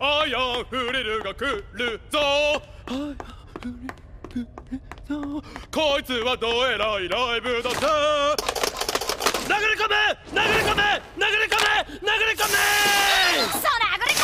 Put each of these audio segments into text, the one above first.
アイアンフリルが来るぞ。こいつはどえらいライブだぜ。殴り込め殴り込め殴り込め殴り込め。 そら殴り込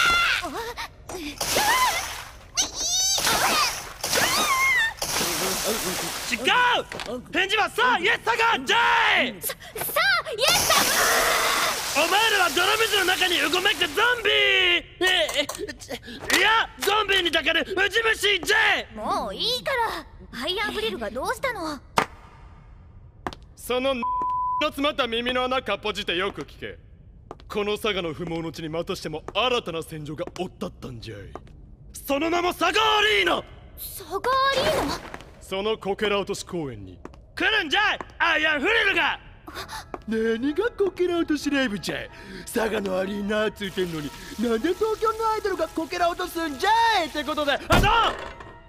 違う。返事はさあイエスサガンジェイ。 さあイエスさお前らは泥水の中にうごめくゾンビ。いやゾンビにたかるウジ虫ジェイ。 もういいからアイアンフリルがどうしたの。 そのの詰まった耳の穴かっぽじってよく聞け。この佐賀の不毛の地にまたしても新たな戦場がおったったんじゃい。その名もサガアリーナ。 サガアリーナ。 そのこけら落とし公園に来るんじゃいアイアンフリルが。何がこけら落としライブじゃい。佐賀のアリーナついてんのになんで東京のアイドルがこけら落とすんじゃいってことで、あのお前らをアイアン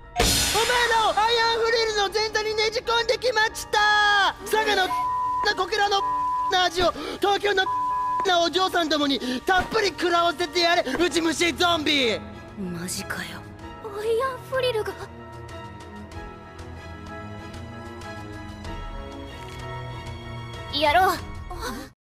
フリルの前座にねじ込んできました。佐賀のこけらの味を東京のなお嬢さんどもにたっぷり食らわせてやれウジ虫ゾンビ。 マジかよ。アイアンフリルが。やろう。